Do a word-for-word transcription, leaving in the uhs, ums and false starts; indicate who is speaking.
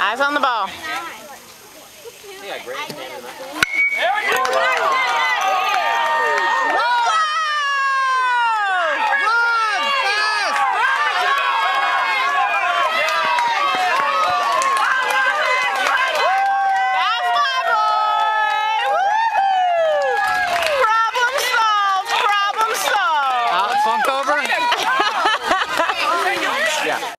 Speaker 1: Eyes on the ball.
Speaker 2: Yeah, great standing up.
Speaker 1: There we go!
Speaker 2: Funk over?